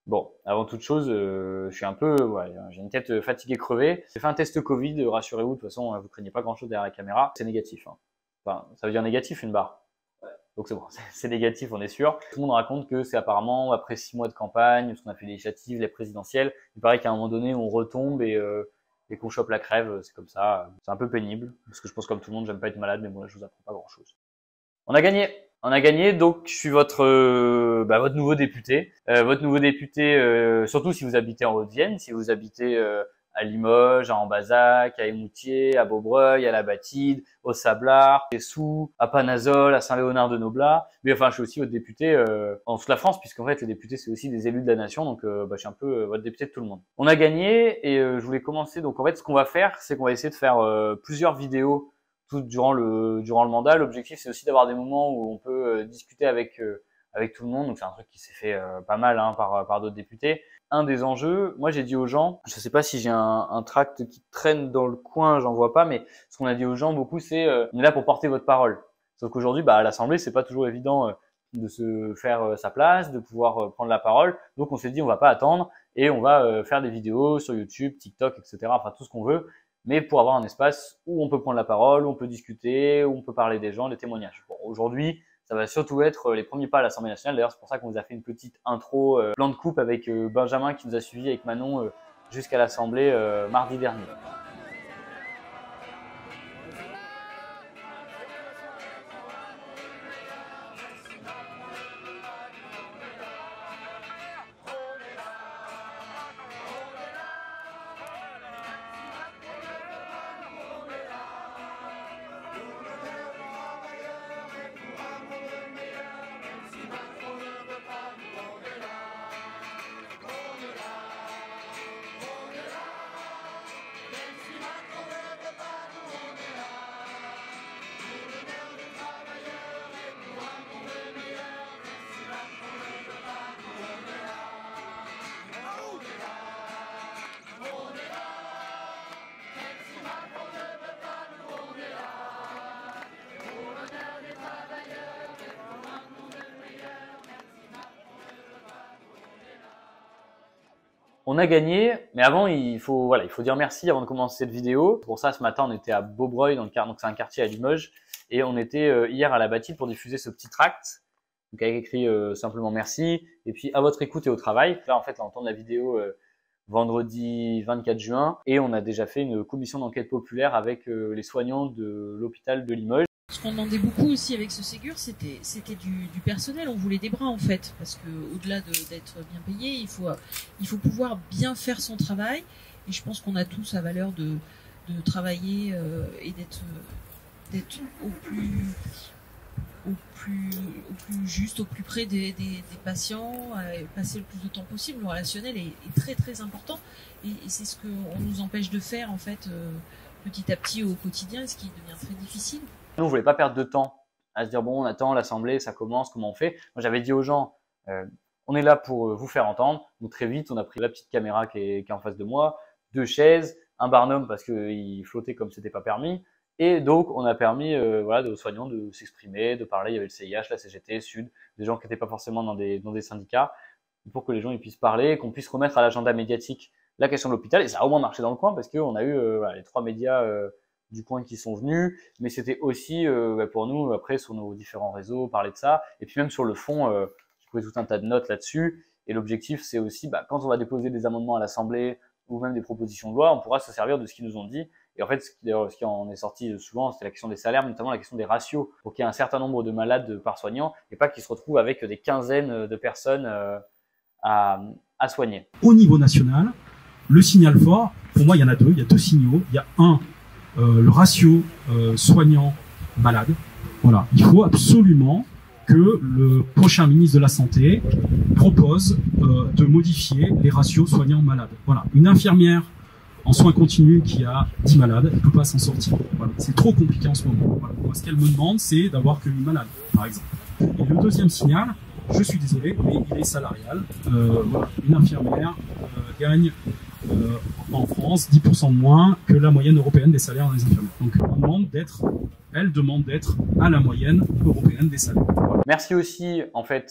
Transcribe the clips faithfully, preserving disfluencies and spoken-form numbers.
Bon, avant toute chose, euh, je suis un peu, ouais, j'ai une tête fatiguée, crevée. J'ai fait un test Covid, rassurez-vous, de toute façon, vous craignez pas grand-chose derrière la caméra. C'est négatif. Hein. Enfin, ça veut dire négatif une barre. Donc c'est bon, c'est négatif, on est sûr. Tout le monde raconte que c'est apparemment après six mois de campagne, parce qu'on a fait les législatives, les présidentielles. Il paraît qu'à un moment donné, on retombe et, euh, et qu'on chope la crève. C'est comme ça. C'est un peu pénible, parce que je pense comme tout le monde, j'aime pas être malade, mais moi, je vous apprends pas grand-chose. On a gagné. On a gagné, donc je suis votre euh, bah, votre nouveau député. Euh, votre nouveau député, euh, surtout si vous habitez en Haute-Vienne, si vous habitez euh, à Limoges, à Ambazac, à Émoutier, à Beaubreuil, à La Batide, au Sablard, à Sous, à Panazol, à Saint-Léonard-de-Noblat. Mais enfin, je suis aussi votre député euh, en toute la France, puisqu'en fait, les députés, c'est aussi des élus de la nation, donc euh, bah, je suis un peu euh, votre député de tout le monde. On a gagné et euh, je voulais commencer. Donc en fait, ce qu'on va faire, c'est qu'on va essayer de faire euh, plusieurs vidéos tout durant le durant le mandat. L'objectif, c'est aussi d'avoir des moments où on peut euh, discuter avec euh, avec tout le monde. Donc c'est un truc qui s'est fait euh, pas mal hein, par par d'autres députés. Un des enjeux, moi j'ai dit aux gens, je sais pas si j'ai un, un tract qui traîne dans le coin, j'en vois pas, mais ce qu'on a dit aux gens beaucoup, c'est euh, on est là pour porter votre parole. Sauf qu'aujourd'hui, bah à l'Assemblée, c'est pas toujours évident euh, de se faire euh, sa place, de pouvoir euh, prendre la parole. Donc on s'est dit on va pas attendre et on va euh, faire des vidéos sur YouTube, TikTok, et cetera. Enfin tout ce qu'on veut. Mais pour avoir un espace où on peut prendre la parole, où on peut discuter, où on peut parler des gens, des témoignages. Bon, aujourd'hui, ça va surtout être les premiers pas à l'Assemblée nationale. D'ailleurs, c'est pour ça qu'on vous a fait une petite intro, euh, plan de coupe avec euh, Benjamin qui nous a suivis avec Manon euh, jusqu'à l'Assemblée euh, mardi dernier. On a gagné, mais avant il faut voilà, il faut dire merci avant de commencer cette vidéo. Pour ça, ce matin, on était à Beaubreuil, dans le quart, donc c'est un quartier à Limoges, et on était euh, hier à La Batide pour diffuser ce petit tract, donc avec écrit euh, simplement merci, et puis à votre écoute et au travail. Là, en fait, là, on tourne la vidéo euh, vendredi vingt-quatre juin, et on a déjà fait une commission d'enquête populaire avec euh, les soignants de l'hôpital de Limoges. Ce qu'on demandait beaucoup aussi avec ce Ségur, c'était c'était du, du personnel. On voulait des bras en fait, parce que au-delà de, d'être bien payé, il faut il faut pouvoir bien faire son travail. Et je pense qu'on a tous la valeur de de travailler euh, et d'être d'être au plus au plus au plus juste, au plus près des, des, des patients, euh, passer le plus de temps possible. Le relationnel est, est très très important, et, et c'est ce qu'on nous empêche de faire en fait euh, petit à petit au quotidien, ce qui devient très difficile. Nous, on voulait pas perdre de temps à se dire bon, on attend l'Assemblée, ça commence, comment on fait. Moi, j'avais dit aux gens, euh, on est là pour vous faire entendre. Donc très vite, on a pris la petite caméra qui est, qui est en face de moi, deux chaises, un barnum parce qu'il flottait comme c'était pas permis. Et donc, on a permis euh, voilà, aux soignants de s'exprimer, de parler. Il y avait le C I H, la C G T, Sud, des gens qui n'étaient pas forcément dans des, dans des syndicats, pour que les gens ils puissent parler, qu'on puisse remettre à l'agenda médiatique la question de l'hôpital. Et ça a au moins marché dans le coin parce qu'on a eu euh, voilà, les trois médias euh, du coin qui sont venus, mais c'était aussi euh, pour nous, après, sur nos différents réseaux, parler de ça. Et puis même sur le fond, euh, j'ai trouvé tout un tas de notes là-dessus. Et l'objectif, c'est aussi, bah, quand on va déposer des amendements à l'Assemblée ou même des propositions de loi, on pourra se servir de ce qu'ils nous ont dit. Et en fait, ce qui, ce qui en est sorti souvent, c'était la question des salaires, notamment la question des ratios, pour qu'il y ait un certain nombre de malades par soignant, et pas qu'ils se retrouvent avec des quinzaines de personnes euh, à, à soigner. Au niveau national, le signal fort, pour moi, il y en a deux. Il y a deux signaux. Il y a un, euh, le ratio euh, soignant-malade. Voilà, il faut absolument que le prochain ministre de la Santé propose euh, de modifier les ratios soignants-malades. Voilà, une infirmière en soins continus qui a dix malades, elle ne peut pas s'en sortir. Voilà. C'est trop compliqué en ce moment. Voilà. Moi, ce qu'elle me demande, c'est d'avoir que huit malades, par exemple. Et le deuxième signal, je suis désolé, mais il est salarial. Euh, voilà. Une infirmière euh, gagne euh, en France dix pour cent de moins que la moyenne européenne des salaires des infirmières. Donc, on demande d'être, elle demande d'être à la moyenne européenne des salaires. Voilà. Merci aussi, en fait, aux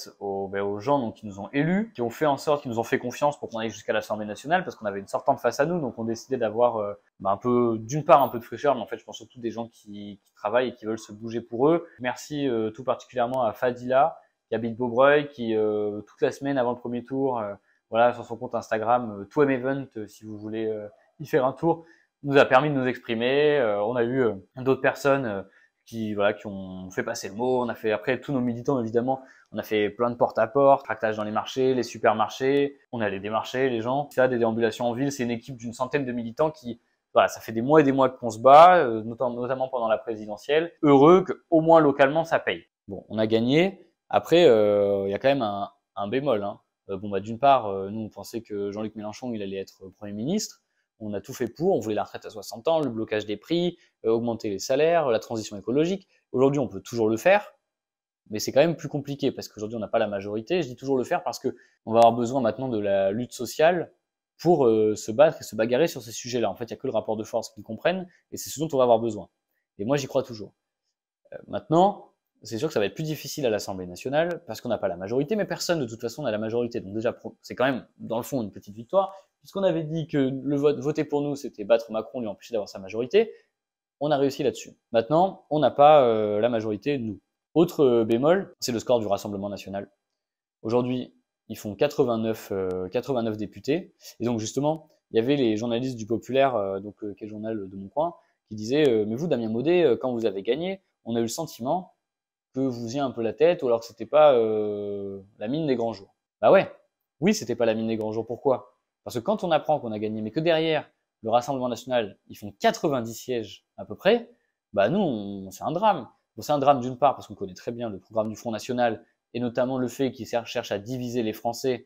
ben, aux gens donc, qui nous ont élus, qui ont fait en sorte, qui nous ont fait confiance pour qu'on aille jusqu'à l'Assemblée nationale, parce qu'on avait une sortante face à nous, donc on décidait d'avoir euh, ben, un peu, d'une part un peu de fraîcheur, mais en fait je pense surtout des gens qui, qui travaillent et qui veulent se bouger pour eux. Merci euh, tout particulièrement à Fadila, qui habite Beaubreuil, qui euh, toute la semaine avant le premier tour, euh, voilà, sur son compte Instagram, euh, two M Event, euh, si vous voulez euh, y faire un tour, nous a permis de nous exprimer. Euh, on a eu euh, d'autres personnes euh, qui, voilà, qui ont fait passer le mot. On a fait, après, tous nos militants, évidemment, on a fait plein de porte-à-porte, tractage dans les marchés, les supermarchés. On allait démarcher les gens. Ça, des déambulations en ville, c'est une équipe d'une centaine de militants qui, voilà, ça fait des mois et des mois qu'on se bat, euh, notamment, notamment pendant la présidentielle. Heureux que, au moins localement, ça paye. Bon, on a gagné. Après, il euh, y a quand même un, un bémol, hein. Euh, bon, bah, d'une part, euh, nous, on pensait que Jean-Luc Mélenchon, il allait être Premier ministre. On a tout fait pour. On voulait la retraite à soixante ans, le blocage des prix, euh, augmenter les salaires, la transition écologique. Aujourd'hui, on peut toujours le faire, mais c'est quand même plus compliqué parce qu'aujourd'hui, on n'a pas la majorité. Je dis toujours le faire parce que on va avoir besoin maintenant de la lutte sociale pour euh, se battre et se bagarrer sur ces sujets-là. En fait, il n'y a que le rapport de force qu'ils comprennent et c'est ce dont on va avoir besoin. Et moi, j'y crois toujours. Euh, maintenant, c'est sûr que ça va être plus difficile à l'Assemblée nationale parce qu'on n'a pas la majorité, mais personne de toute façon n'a la majorité. Donc déjà, c'est quand même dans le fond une petite victoire, puisqu'on avait dit que le vote voter pour nous, c'était battre Macron, lui empêcher d'avoir sa majorité. On a réussi là-dessus. Maintenant, on n'a pas euh, la majorité, nous. Autre euh, bémol, c'est le score du Rassemblement national. Aujourd'hui, ils font quatre-vingt-neuf, euh, quatre-vingt-neuf députés, et donc justement, il y avait les journalistes du Populaire, euh, donc euh, quel journal de mon coin, qui disaient euh, mais vous, Damien Maudet, euh, quand vous avez gagné, on a eu le sentiment que vous faisiez un peu la tête, ou alors que c'était pas euh, la mine des grands jours. Bah ouais, oui, c'était pas la mine des grands jours. Pourquoi? Parce que quand on apprend qu'on a gagné, mais que derrière, le Rassemblement national, ils font quatre-vingt-dix sièges à peu près, bah nous, on, c'est un drame. Bon, c'est un drame d'une part parce qu'on connaît très bien le programme du Front National, et notamment le fait qu'ils cherchent à diviser les Français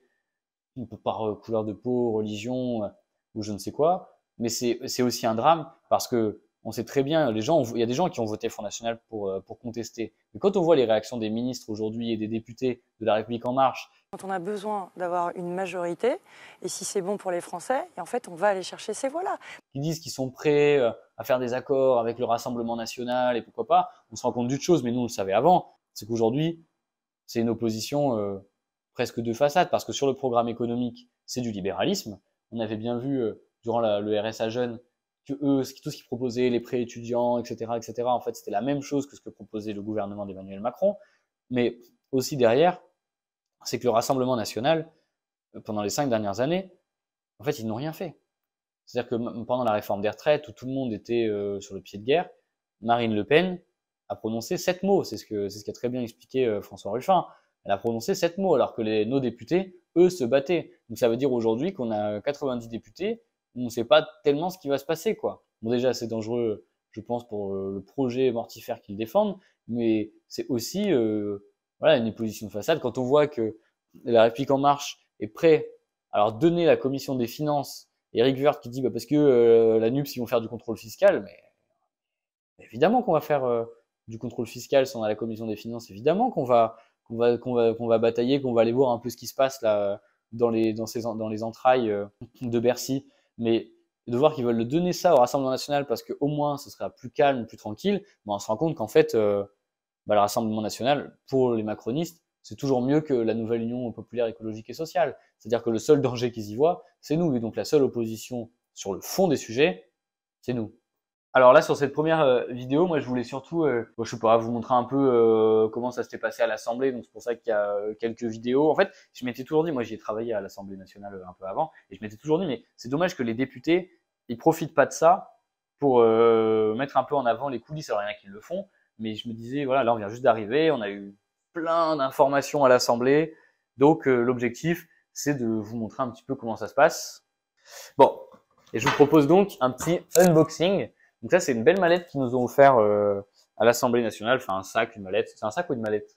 par euh, couleur de peau, religion, euh, ou je ne sais quoi, mais c'est, c'est aussi un drame parce que on sait très bien, les gens, il y a des gens qui ont voté Front National pour, pour contester. Mais quand on voit les réactions des ministres aujourd'hui et des députés de La République En Marche, quand on a besoin d'avoir une majorité, et si c'est bon pour les Français, et en fait, on va aller chercher ces voix-là. Qui disent qu'ils sont prêts à faire des accords avec le Rassemblement national et pourquoi pas, on se rend compte d'une chose, mais nous on le savait avant, c'est qu'aujourd'hui, c'est une opposition euh, presque de façade, parce que sur le programme économique, c'est du libéralisme. On avait bien vu euh, durant la, le R S A jeune que eux, tout ce qu'ils proposaient, les prêts étudiants, et cetera, et cetera, en fait, c'était la même chose que ce que proposait le gouvernement d'Emmanuel Macron. Mais aussi derrière, c'est que le Rassemblement national, pendant les cinq dernières années, en fait, ils n'ont rien fait. C'est-à-dire que pendant la réforme des retraites, où tout le monde était euh, sur le pied de guerre, Marine Le Pen a prononcé sept mots. C'est ce que c'est ce qu'a très bien expliqué euh, François Ruffin. Elle a prononcé sept mots, alors que les, nos députés, eux, se battaient. Donc ça veut dire aujourd'hui qu'on a quatre-vingt-dix députés, on ne sait pas tellement ce qui va se passer, quoi. Bon, déjà, c'est dangereux, je pense, pour euh, le projet mortifère qu'ils défendent, mais c'est aussi euh, voilà, une position de façade. Quand on voit que La République En Marche est prêt à leur donner la commission des finances, Éric Woerth qui dit bah, parce que euh, la N U P S, ils vont faire du contrôle fiscal, mais évidemment qu'on va faire euh, du contrôle fiscal si on a la commission des finances, évidemment qu'on va, qu'on va, qu'on va, qu'on va batailler, qu'on va aller voir un peu ce qui se passe là dans les, dans ces, dans les entrailles euh, de Bercy. Mais de voir qu'ils veulent le donner ça au Rassemblement national parce qu'au moins ce sera plus calme, plus tranquille, ben on se rend compte qu'en fait, euh, ben le Rassemblement national, pour les macronistes, c'est toujours mieux que la nouvelle Union populaire écologique et sociale. C'est-à-dire que le seul danger qu'ils y voient, c'est nous. Et donc la seule opposition sur le fond des sujets, c'est nous. Alors là, sur cette première euh, vidéo, moi je voulais surtout, euh, bon, je sais pas, vous montrer un peu euh, comment ça s'était passé à l'Assemblée. Donc c'est pour ça qu'il y a euh, quelques vidéos. En fait, je m'étais toujours dit, moi j'y ai travaillé à l'Assemblée nationale euh, un peu avant, et je m'étais toujours dit, mais c'est dommage que les députés, ils profitent pas de ça pour euh, mettre un peu en avant les coulisses. Alors il y en a qui le font, mais je me disais, voilà, là on vient juste d'arriver, on a eu plein d'informations à l'Assemblée, donc euh, l'objectif, c'est de vous montrer un petit peu comment ça se passe. Bon, et je vous propose donc un petit unboxing. Donc ça, c'est une belle mallette qu'ils nous ont offert euh, à l'Assemblée nationale. Enfin, un sac, une mallette. C'est un sac ou une mallette?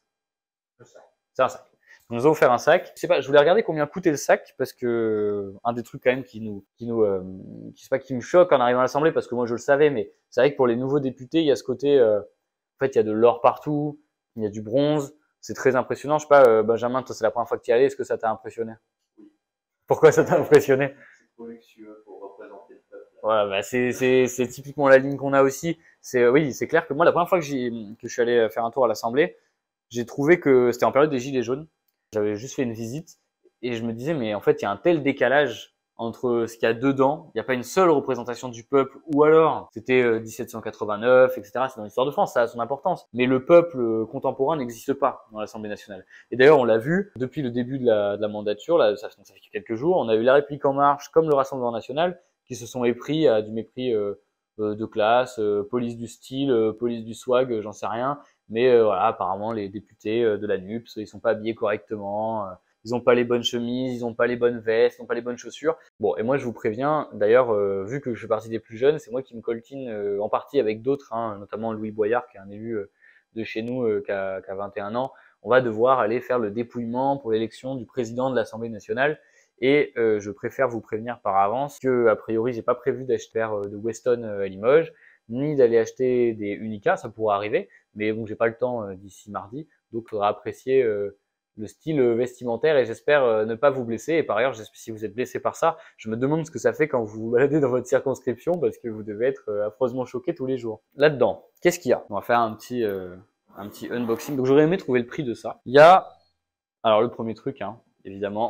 C'est un sac. Ils nous ont offert un sac. Je sais pas, je voulais regarder combien coûtait le sac parce que un des trucs quand même qui nous, qui nous, euh, qui c'est pas qui me choque en arrivant à l'Assemblée parce que moi je le savais, mais c'est vrai que pour les nouveaux députés, il y a ce côté, euh, en fait, il y a de l'or partout, il y a du bronze. C'est très impressionnant. Je sais pas, euh, Benjamin, toi, c'est la première fois que tu y allais. Est-ce que ça t'a impressionné? Oui. Pourquoi ça t'a impressionné? C'est trop luxueux pour représenter le peuple. Voilà, bah c'est c'est c'est typiquement la ligne qu'on a aussi. C'est oui, c'est clair que moi, la première fois que j'ai que je suis allé faire un tour à l'Assemblée, j'ai trouvé que c'était en période des gilets jaunes J'avais juste fait une visite et je me disais, mais en fait, il y a un tel décalage entre ce qu'il y a dedans. Il n'y a pas une seule représentation du peuple, ou alors c'était euh, dix-sept cent quatre-vingt-neuf, et cetera. C'est dans l'histoire de France, ça a son importance. Mais le peuple euh, contemporain n'existe pas dans l'Assemblée nationale. Et d'ailleurs, on l'a vu depuis le début de la, de la mandature, là, ça, ça fait quelques jours, on a eu La République En Marche comme le Rassemblement national qui se sont épris à du mépris euh, euh, de classe, euh, police du style, euh, police du swag, euh, j'en sais rien. Mais euh, voilà, apparemment, les députés euh, de la N U P S, ils sont pas habillés correctement. Euh, Ils n'ont pas les bonnes chemises, ils n'ont pas les bonnes vestes, ils n'ont pas les bonnes chaussures. Bon, et moi je vous préviens, d'ailleurs, euh, vu que je fais partie des plus jeunes, c'est moi qui me coltine euh, en partie avec d'autres, hein, notamment Louis Boyard, qui est un élu euh, de chez nous, euh, qui, a, qui a vingt et un ans. On va devoir aller faire le dépouillement pour l'élection du président de l'Assemblée nationale. Et euh, je préfère vous prévenir par avance que, a priori, j'ai pas prévu d'acheter euh, de Weston euh, à Limoges, ni d'aller acheter des Unica, ça pourrait arriver, mais bon, j'ai pas le temps euh, d'ici mardi, donc il faudra apprécier euh, le style vestimentaire et j'espère euh, ne pas vous blesser. Et par ailleurs, si vous êtes blessé par ça, je me demande ce que ça fait quand vous vous baladez dans votre circonscription parce que vous devez être euh, affreusement choqué tous les jours. Là-dedans, qu'est-ce qu'il y a? On va faire un petit, euh, un petit unboxing. Donc j'aurais aimé trouver le prix de ça. Il y a, alors le premier truc, hein, évidemment,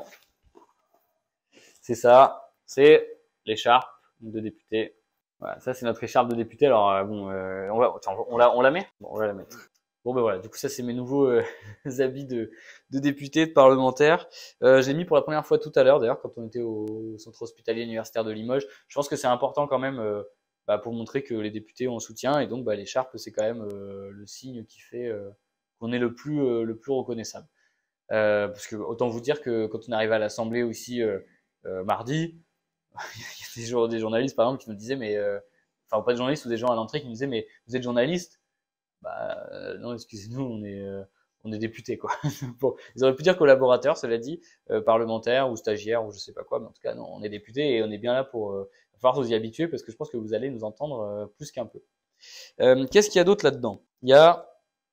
c'est ça, c'est l'écharpe de député. Voilà, ça c'est notre écharpe de député. Alors euh, bon, euh, on, va, tiens, on, la, on la met? Bon, on va la mettre. Bon ben voilà, du coup ça c'est mes nouveaux euh, habits de, de député, de parlementaire. Euh, j'ai mis pour la première fois tout à l'heure, d'ailleurs quand on était au centre hospitalier universitaire de Limoges. Je pense que c'est important quand même euh, bah, pour montrer que les députés ont un soutien et donc bah, l'écharpe c'est quand même euh, le signe qui fait euh, qu'on est le plus euh, le plus reconnaissable. Euh, parce que autant vous dire que quand on arrive à l'Assemblée aussi euh, euh, mardi, il y a des, jour, des journalistes par exemple qui nous disaient mais euh, enfin pas de journalistes ou des gens à l'entrée qui nous disaient mais vous êtes journaliste? Bah euh, non, excusez-nous, on est euh, on est député quoi. Bon, ils auraient pu dire collaborateur, cela dit, euh, parlementaire ou stagiaire ou je sais pas quoi, mais en tout cas non, on est député et on est bien là pour. Euh, il va falloir vous y habituer parce que je pense que vous allez nous entendre euh, plus qu'un peu. Euh, Qu'est-ce qu'il y a d'autre là-dedans? Il y a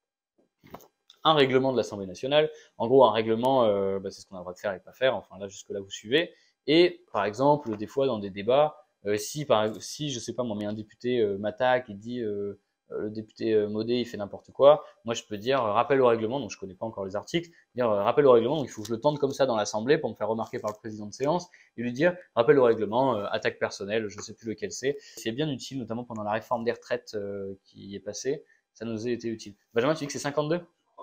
un règlement de l'Assemblée nationale. En gros, un règlement, euh, bah, c'est ce qu'on a le droit de faire et pas faire. Enfin là, jusque là, vous suivez. Et par exemple, des fois dans des débats, euh, si par si je sais pas moi, mais un député euh, m'attaque et dit euh, le député Modé il fait n'importe quoi, moi je peux dire euh, rappel au règlement, donc je connais pas encore les articles, dire euh, rappel au règlement, donc il faut que je le tente comme ça dans l'Assemblée pour me faire remarquer par le président de séance et lui dire rappel au règlement, euh, attaque personnelle, je sais plus lequel c'est. C'est bien utile, notamment pendant la réforme des retraites euh, qui est passée, ça nous a été utile. Benjamin, tu dis que c'est cinquante-deux?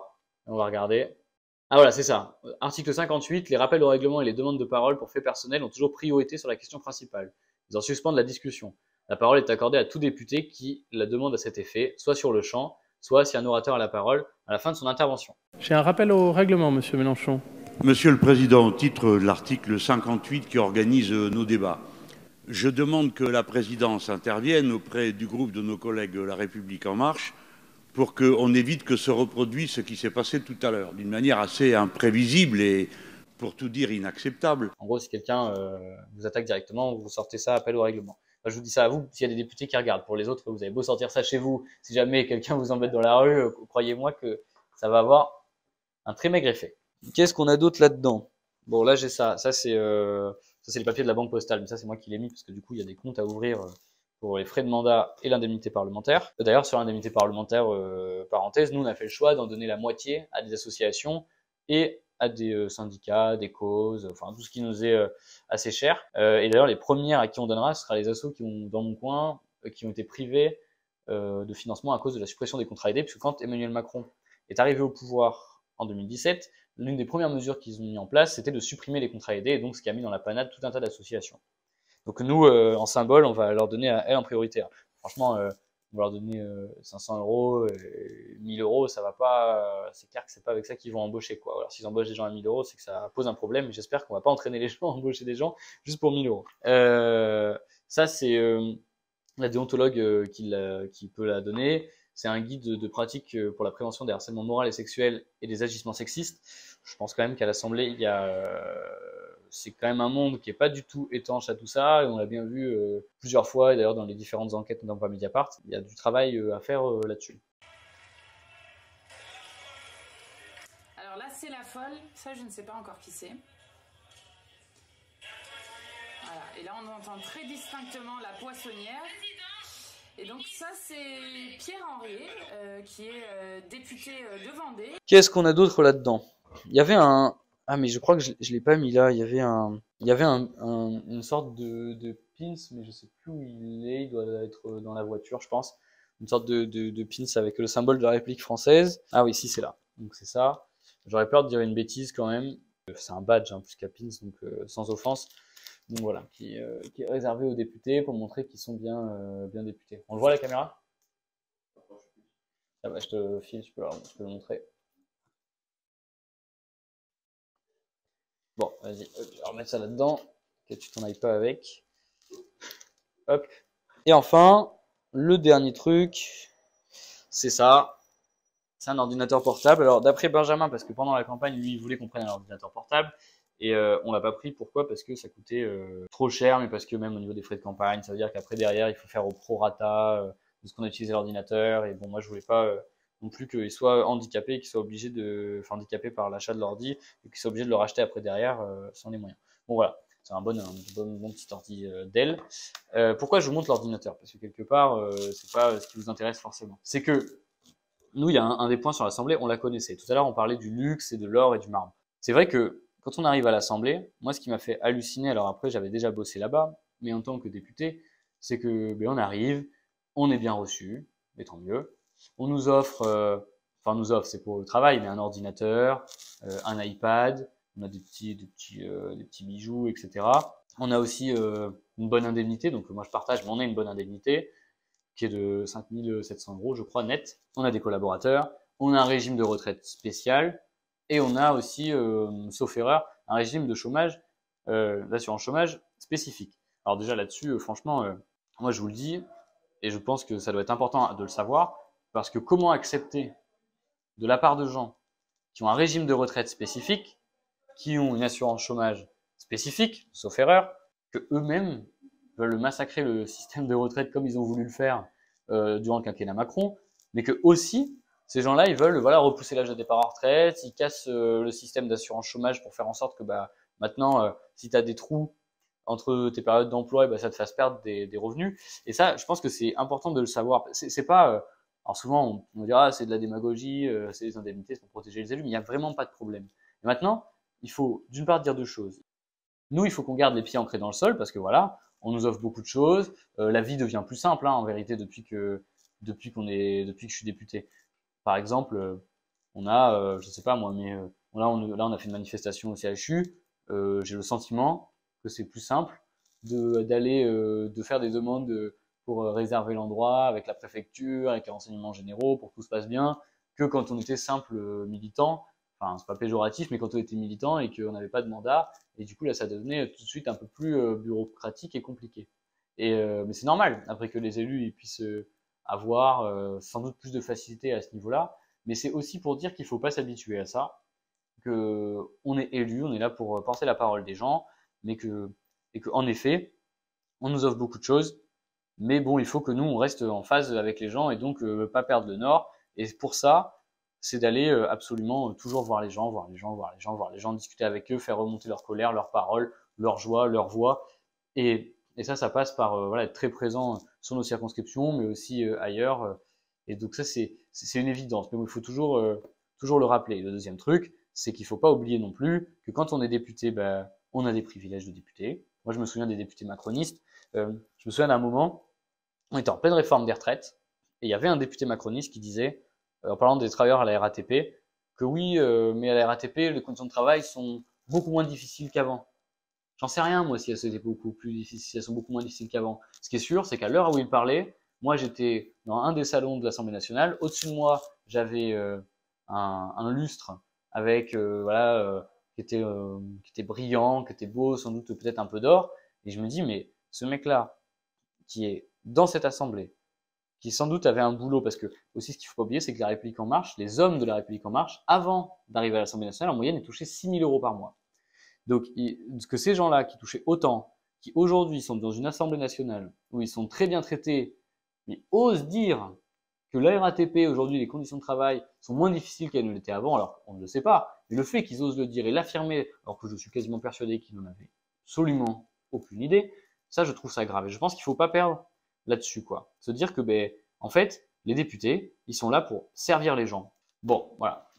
On va regarder. Ah voilà, c'est ça. Article cinquante-huit, les rappels au règlement et les demandes de parole pour faits personnels ont toujours priorité sur la question principale. Ils en suspendent la discussion. La parole est accordée à tout député qui la demande à cet effet, soit sur le champ, soit si un orateur a la parole à la fin de son intervention. J'ai un rappel au règlement, Monsieur Mélenchon. Monsieur le Président, au titre de l'article cinquante-huit qui organise nos débats, je demande que la présidence intervienne auprès du groupe de nos collègues La République En Marche pour qu'on évite que se reproduise ce qui s'est passé tout à l'heure, d'une manière assez imprévisible et, pour tout dire, inacceptable. En gros, si quelqu'un euh, vous attaque directement, vous sortez ça, appel au règlement. Enfin, je vous dis ça à vous, s'il y a des députés qui regardent. Pour les autres, vous avez beau sortir ça chez vous, si jamais quelqu'un vous embête dans la rue, euh, croyez-moi que ça va avoir un très maigre effet. Qu'est-ce qu'on a d'autre là-dedans? Bon, là j'ai ça. Ça c'est euh, ça c'est les papiers de la banque postale, mais ça c'est moi qui l'ai mis parce que du coup il y a des comptes à ouvrir euh, pour les frais de mandat et l'indemnité parlementaire. D'ailleurs, sur l'indemnité parlementaire, euh, parenthèse, nous on a fait le choix d'en donner la moitié à des associations et à des euh, syndicats, des causes, enfin tout ce qui nous est euh, assez cher. Euh, et d'ailleurs, les premières à qui on donnera, ce sera les assos qui ont, dans mon coin, euh, qui ont été privés euh, de financement à cause de la suppression des contrats aidés, puisque quand Emmanuel Macron est arrivé au pouvoir en deux mille dix-sept, l'une des premières mesures qu'ils ont mis en place, c'était de supprimer les contrats aidés, et donc ce qui a mis dans la panade tout un tas d'associations. Donc nous, euh, en symbole, on va leur donner à elles en priorité. Franchement, euh, on va leur donner euh, cinq cents euros, et mille euros, ça va pas. Euh, c'est clair que c'est pas avec ça qu'ils vont embaucher, quoi. Alors s'ils embauchent des gens à mille euros, c'est que ça pose un problème. Et j'espère qu'on va pas entraîner les gens à embaucher des gens juste pour mille euros. Euh, ça, c'est euh, la déontologue euh, qui, la, qui peut la donner. C'est un guide de, de pratique pour la prévention des harcèlements moraux et sexuels et des agissements sexistes. Je pense quand même qu'à l'Assemblée, il y a euh, c'est quand même un monde qui est pas du tout étanche à tout ça, et on l'a bien vu euh, plusieurs fois, et d'ailleurs dans les différentes enquêtes, notamment par Mediapart, il y a du travail euh, à faire euh, là-dessus. Alors là, c'est la folle, ça je ne sais pas encore qui c'est. Voilà, et là on entend très distinctement la poissonnière. Et donc ça c'est Pierre Henriet, euh, qui est euh, député euh, de Vendée. Qu'est-ce qu'on a d'autre là-dedans? Il y avait un, Ah, mais je crois que je, je l'ai pas mis là. Il y avait un, il y avait un, un- une sorte de, de pins, mais je sais plus où il est. Il doit être dans la voiture, je pense. Une sorte de, de, de pins avec le symbole de la République française. Ah oui, si, c'est là. Donc c'est ça. J'aurais peur de dire une bêtise quand même. C'est un badge, hein, plus qu'un pins, donc euh, sans offense. Donc voilà, qui, euh, qui est réservé aux députés pour montrer qu'ils sont bien, euh, bien députés. On le voit à la caméra? Ah bah, je te file, je peux, leur- je peux le montrer. Bon, vas-y, hop, je vais remettre ça là-dedans, que tu t'en ailles pas avec. Hop. Et enfin, le dernier truc, c'est ça. C'est un ordinateur portable. Alors, d'après Benjamin, parce que pendant la campagne, lui, il voulait qu'on prenne un ordinateur portable. Et euh, on l'a pas pris. Pourquoi? Parce que ça coûtait euh, trop cher, mais parce que même au niveau des frais de campagne, ça veut dire qu'après, derrière, il faut faire au prorata euh, de ce qu'on a utilisé l'ordinateur. Et bon, moi, je voulais pas euh, non plus qu'il soit handicapé, qu'il soit obligé de, enfin, handicapé par l'achat de l'ordi, et qu'il soit obligé de le racheter après derrière euh, sans les moyens. Bon, voilà. C'est un bon, un bon, bon petit ordi euh, Dell. Euh, pourquoi je vous montre l'ordinateur? Parce que quelque part, euh, c'est pas ce qui vous intéresse forcément. C'est que nous, il y a un, un des points sur l'Assemblée, on la connaissait. Tout à l'heure, on parlait du luxe et de l'or et du marbre. C'est vrai que quand on arrive à l'Assemblée, moi, ce qui m'a fait halluciner, alors après, j'avais déjà bossé là-bas, mais en tant que député, c'est que ben, on arrive, on est bien reçu, mais tant mieux. On nous offre, euh, enfin, nous offre, c'est pour le travail, mais un ordinateur, euh, un iPad, on a des petits, des petits, euh, des petits bijoux, et cetera. On a aussi euh, une bonne indemnité, donc moi je partage, mais on a une bonne indemnité qui est de cinq mille sept cents euros, je crois, net. On a des collaborateurs, on a un régime de retraite spécial, et on a aussi, euh, sauf erreur, un régime de chômage, euh, d'assurance chômage spécifique. Alors déjà là-dessus, euh, franchement, euh, moi je vous le dis, et je pense que ça doit être important de le savoir, parce que comment accepter de la part de gens qui ont un régime de retraite spécifique, qui ont une assurance chômage spécifique, sauf erreur, que eux-mêmes veulent massacrer le système de retraite comme ils ont voulu le faire euh, durant le quinquennat Macron, mais que aussi ces gens-là, ils veulent voilà repousser l'âge de départ en retraite, ils cassent euh, le système d'assurance chômage pour faire en sorte que bah maintenant, euh, si tu as des trous entre tes périodes d'emploi, et bah, ça te fasse perdre des, des revenus. Et ça, je pense que c'est important de le savoir. C'est, c'est pas, euh, alors souvent on, on dira ah, c'est de la démagogie, euh, c'est des indemnités, c'est pour protéger les élus, mais il n'y a vraiment pas de problème. Et maintenant, il faut d'une part dire deux choses. Nous, il faut qu'on garde les pieds ancrés dans le sol parce que voilà, on nous offre beaucoup de choses. Euh, la vie devient plus simple, hein, en vérité, depuis que depuis qu'on est, depuis que je suis député. Par exemple, euh, on a, euh, je sais pas moi, mais euh, là, on, là, on a fait une manifestation au C H U. Euh, j'ai le sentiment que c'est plus simple de d'aller, euh, de faire des demandes pour euh, réserver l'endroit avec la préfecture, avec les renseignements généraux, pour que tout se passe bien, que quand on était simple euh, militant. Enfin, c'est pas péjoratif, mais quand on était militant et qu'on n'avait pas de mandat, et du coup là, ça devenait tout de suite un peu plus euh, bureaucratique et compliqué. Et euh, mais c'est normal, après que les élus ils puissent euh, avoir euh, sans doute plus de facilité à ce niveau-là, mais c'est aussi pour dire qu'il faut pas s'habituer à ça, que on est élu, on est là pour porter la parole des gens, mais que et que en effet, on nous offre beaucoup de choses, mais bon, il faut que nous on reste en phase avec les gens et donc euh, pas perdre le nord. Et pour ça, c'est d'aller euh, absolument toujours voir les gens, voir les gens, voir les gens, voir les gens, discuter avec eux, faire remonter leur colère, leurs paroles, leur joie, leur voix. Et, et ça, ça passe par euh, voilà, être très présent sur nos circonscriptions, mais aussi euh, ailleurs. Et donc ça, c'est, c'est une évidence. Mais bon, il faut toujours, euh, toujours le rappeler. Le deuxième truc, c'est qu'il ne faut pas oublier non plus que quand on est député, ben, on a des privilèges de député. Moi, je me souviens des députés macronistes. Euh, je me souviens d'un moment, on était en pleine réforme des retraites, et il y avait un député macroniste qui disait, en parlant des travailleurs à la R A T P, que oui, euh, mais à la R A T P, les conditions de travail sont beaucoup moins difficiles qu'avant. J'en sais rien, moi, si elles étaient beaucoup plus difficiles, si elles sont beaucoup moins difficiles qu'avant. Ce qui est sûr, c'est qu'à l'heure où il parlait, moi, j'étais dans un des salons de l'Assemblée nationale. Au-dessus de moi, j'avais euh, un, un lustre avec, euh, voilà, euh, qui était, euh, qui était brillant, qui était beau, sans doute peut-être un peu d'or. Et je me dis, mais ce mec-là, qui est dans cette assemblée, qui sans doute avait un boulot, parce que aussi ce qu'il faut pas oublier, c'est que la République en marche, les hommes de la République en marche, avant d'arriver à l'Assemblée nationale, en moyenne, ils touchaient six mille euros par mois. Donc, que ces gens-là qui touchaient autant, qui aujourd'hui sont dans une Assemblée nationale où ils sont très bien traités, mais osent dire que la R A T P aujourd'hui, les conditions de travail sont moins difficiles qu'elles ne l'étaient avant, alors on ne le sait pas, mais le fait qu'ils osent le dire et l'affirmer, alors que je suis quasiment persuadé qu'ils n'en avaient absolument aucune idée, ça je trouve ça grave. Et je pense qu'il faut pas perdre là-dessus, quoi. Se dire que, ben, en fait, les députés, ils sont là pour servir les gens. Bon, voilà.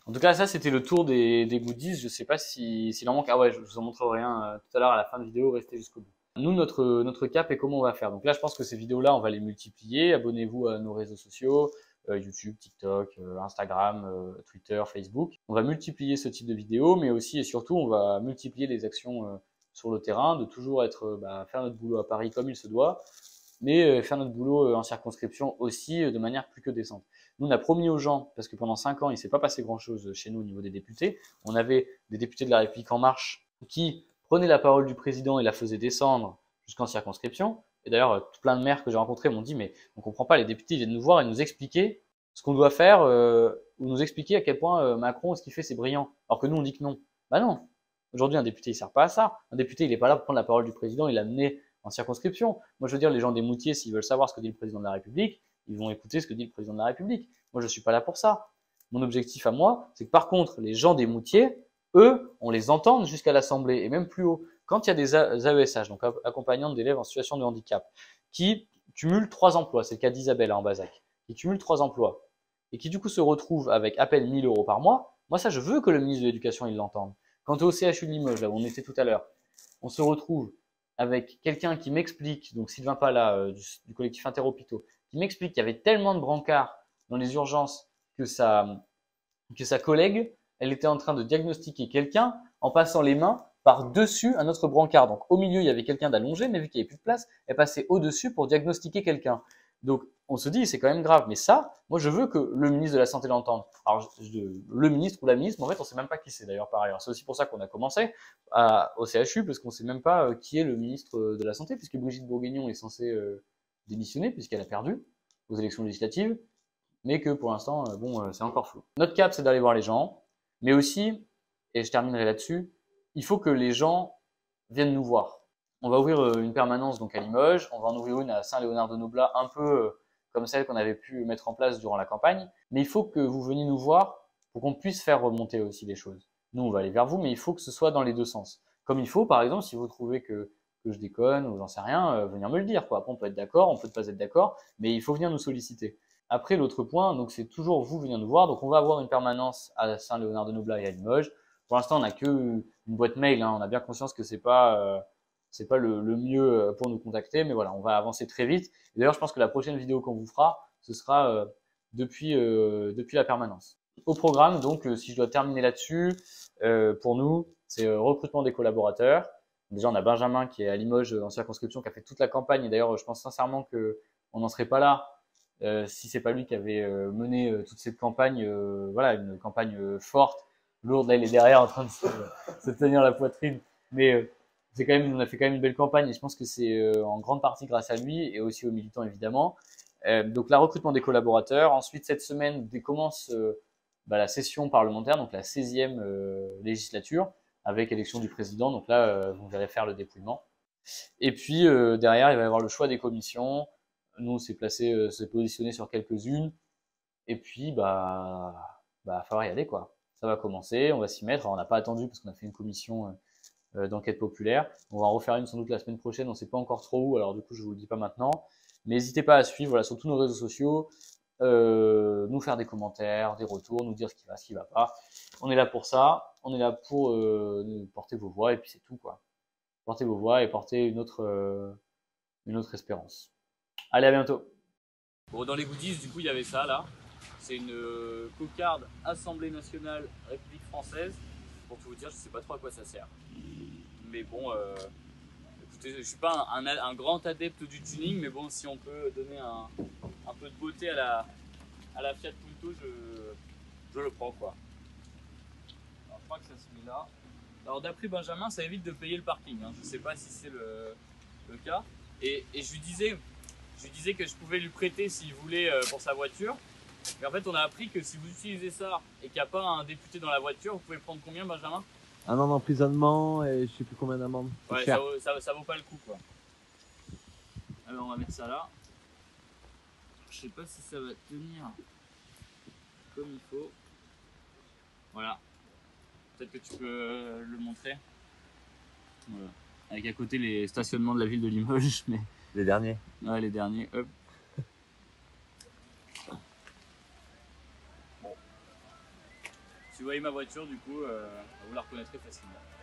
En tout cas, ça, c'était le tour des, des goodies. Je sais pas si, s'il en manque. Ah ouais, je vous en montrerai un euh, tout à l'heure à la fin de vidéo. Restez jusqu'au bout. Nous, notre, notre cap et comment on va faire. Donc là, je pense que ces vidéos-là, on va les multiplier. Abonnez-vous à nos réseaux sociaux, euh, YouTube, TikTok, euh, Instagram, euh, Twitter, Facebook. On va multiplier ce type de vidéos, mais aussi et surtout, on va multiplier les actions euh, sur le terrain, de toujours être, euh, bah, faire notre boulot à Paris comme il se doit, mais euh, faire notre boulot euh, en circonscription aussi euh, de manière plus que décente. Nous, on a promis aux gens, parce que pendant cinq ans, il ne s'est pas passé grand-chose chez nous au niveau des députés. On avait des députés de la République En Marche qui prenaient la parole du président et la faisaient descendre jusqu'en circonscription. Et d'ailleurs, plein de maires que j'ai rencontrés m'ont dit, mais on comprend pas, les députés viennent nous voir et nous expliquer ce qu'on doit faire, euh, ou nous expliquer à quel point euh, Macron, ce qu'il fait, c'est brillant. Alors que nous, on dit que non. Bah non. Aujourd'hui, un député, il sert pas à ça. Un député, il n'est pas là pour prendre la parole du président, il l'a mené en circonscription. Moi, je veux dire, les gens des Moutiers, s'ils veulent savoir ce que dit le président de la République, ils vont écouter ce que dit le président de la République. Moi, je suis pas là pour ça. Mon objectif à moi, c'est que par contre, les gens des Moutiers, eux, on les entende jusqu'à l'Assemblée et même plus haut. Quand il y a des A E S H, donc accompagnantes d'élèves en situation de handicap, qui cumulent trois emplois, c'est le cas d'Isabelle hein, en Bazac, qui cumulent trois emplois, et qui du coup se retrouvent avec à peine mille euros par mois, moi ça je veux que le ministre de l'Éducation il l'entende. Quant au C H U de Limoges, là où on était tout à l'heure, on se retrouve avec quelqu'un qui m'explique, donc Sylvain Pala euh, du, du collectif Interhôpitaux, qui m'explique qu'il y avait tellement de brancards dans les urgences que sa, que sa collègue, elle était en train de diagnostiquer quelqu'un en passant les mains par-dessus un autre brancard. Donc au milieu, il y avait quelqu'un d'allongé, mais vu qu'il n'y avait plus de place, elle passait au-dessus pour diagnostiquer quelqu'un. Donc on se dit, c'est quand même grave. Mais ça, moi je veux que le ministre de la Santé l'entende. Alors je, le ministre ou la ministre, mais en fait on ne sait même pas qui c'est d'ailleurs par ailleurs. C'est aussi pour ça qu'on a commencé à, au C H U, parce qu'on ne sait même pas qui est le ministre de la Santé, puisque Brigitte Bourguignon est censée euh, démissionner, puisqu'elle a perdu aux élections législatives, mais que pour l'instant, euh, bon, euh, c'est encore flou. Notre cap, c'est d'aller voir les gens, mais aussi, et je terminerai là-dessus, il faut que les gens viennent nous voir. On va ouvrir une permanence donc à Limoges, on va en ouvrir une à Saint-Léonard-de-Noblat, un peu comme celle qu'on avait pu mettre en place durant la campagne. Mais il faut que vous veniez nous voir pour qu'on puisse faire remonter aussi les choses. Nous, on va aller vers vous, mais il faut que ce soit dans les deux sens. Comme il faut, par exemple, si vous trouvez que, que je déconne ou j'en sais rien, euh, venir me le dire, quoi. Après, on peut être d'accord, on peut ne pas être d'accord, mais il faut venir nous solliciter. Après, l'autre point, donc c'est toujours vous venir nous voir. Donc, on va avoir une permanence à Saint-Léonard-de-Noblat et à Limoges. Pour l'instant, on n'a que une boîte mail. Hein. On a bien conscience que c'est pas, euh, c'est pas le, le mieux pour nous contacter, mais voilà, on va avancer très vite. Et d'ailleurs, je pense que la prochaine vidéo qu'on vous fera, ce sera euh, depuis euh, depuis la permanence. Au programme, donc, euh, si je dois terminer là-dessus, euh, pour nous, c'est euh, recrutement des collaborateurs. Déjà, on a Benjamin qui est à Limoges en circonscription, qui a fait toute la campagne. Et d'ailleurs, je pense sincèrement que on n'en serait pas là euh, si c'est pas lui qui avait euh, mené euh, toute cette campagne. Euh, voilà, une campagne euh, forte. Lourde, là il est derrière en train de se, se tenir la poitrine, mais euh, c'est quand même, on a fait quand même une belle campagne et je pense que c'est euh, en grande partie grâce à lui et aussi aux militants évidemment. Euh, donc la recrutement des collaborateurs. Ensuite cette semaine commence euh, bah, la session parlementaire, donc la seizième euh, législature avec élection du président. Donc là euh, vous verrez faire le dépouillement. Et puis euh, derrière il va y avoir le choix des commissions. Nous on s'est placé, euh, s'est positionné sur quelques-unes et puis bah bah falloir y aller quoi. Ça va commencer, on va s'y mettre. Alors, on n'a pas attendu parce qu'on a fait une commission euh, d'enquête populaire. On va en refaire une sans doute la semaine prochaine, on ne sait pas encore trop où, alors du coup je ne vous le dis pas maintenant. Mais n'hésitez pas à suivre voilà, sur tous nos réseaux sociaux, euh, nous faire des commentaires, des retours, nous dire ce qui va, ce qui ne va pas. On est là pour ça, on est là pour euh, porter vos voix et puis c'est tout quoi. Porter vos voix et porter une autre, euh, une autre espérance. Allez, à bientôt. Bon, dans les goodies, du coup, il y avait ça là. C'est une euh, cocarde Assemblée nationale République française. Pour tout vous dire, je sais pas trop à quoi ça sert. Mais bon, euh, écoutez, je suis pas un, un, un grand adepte du tuning, mais bon, si on peut donner un, un peu de beauté à la, à la Fiat Punto, je, je le prends quoi. Alors, je crois que ça se met là. Alors d'après Benjamin, ça évite de payer le parking. Hein. Je sais pas si c'est le, le cas. Et, et je lui disais, je lui disais que je pouvais lui prêter s'il voulait euh, pour sa voiture. Mais en fait, on a appris que si vous utilisez ça et qu'il n'y a pas un député dans la voiture, vous pouvez prendre combien, Benjamin? Un an d'emprisonnement et je sais plus combien d'amendes. Ouais, ça vaut, ça, ça vaut pas le coup, quoi. Alors, on va mettre ça là. Je sais pas si ça va tenir comme il faut. Voilà. Peut-être que tu peux le montrer. Voilà. Avec à côté les stationnements de la ville de Limoges, mais... Les derniers. Ouais, les derniers. Hop. Si vous voyez ma voiture, du coup, euh, vous la reconnaîtrez facilement.